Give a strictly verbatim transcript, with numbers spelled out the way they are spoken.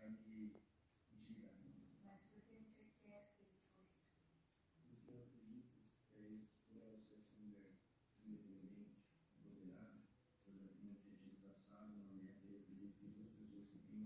para me enxergar. Mas por que você quer ser escolhido? Porque eu acredito que aí, por ela ser essa mulher independente, moderada, eu já tenho um objetivo traçado, uma meta, e eu acredito que duas pessoas que têm